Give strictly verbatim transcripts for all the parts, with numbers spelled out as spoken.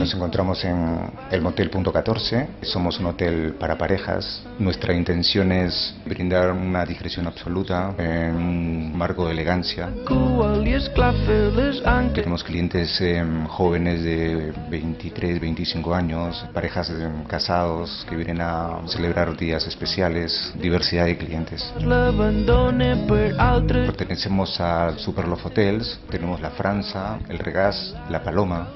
Nos encontramos en el Motel Punto catorce, somos un hotel para parejas. Nuestra intención es brindar una discreción absoluta en un marco de elegancia. Tenemos clientes eh, jóvenes de veintitrés, veinticinco años, parejas eh, casados que vienen a celebrar días especiales, diversidad de clientes. Pertenecemos a Superlove Hotels, tenemos la Franza, el Regaz, la Paloma.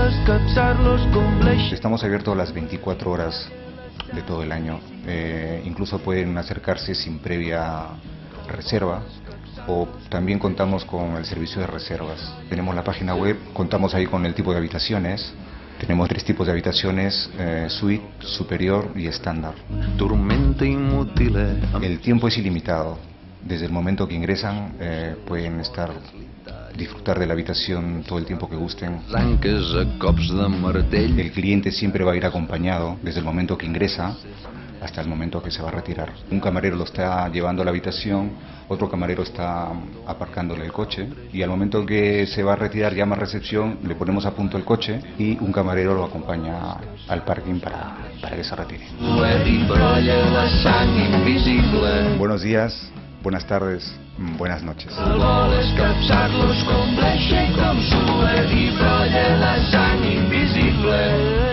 Estamos abiertos las veinticuatro horas de todo el año, eh, incluso pueden acercarse sin previa reserva, o también contamos con el servicio de reservas. Tenemos la página web, contamos ahí con el tipo de habitaciones. Tenemos tres tipos de habitaciones, eh, suite, superior y estándar. El tiempo es ilimitado. Desde el momento que ingresan eh, pueden estar disfrutar de la habitación todo el tiempo que gusten. El cliente siempre va a ir acompañado desde el momento que ingresa hasta el momento que se va a retirar. Un camarero lo está llevando a la habitación, otro camarero está aparcándole el coche y al momento que se va a retirar llama a recepción, le ponemos a punto el coche y un camarero lo acompaña al parking para, para que se retire. Buenos días, buenas tardes, buenas noches. Escapçar-los com bleixa i com suer i brolla la sang invisible.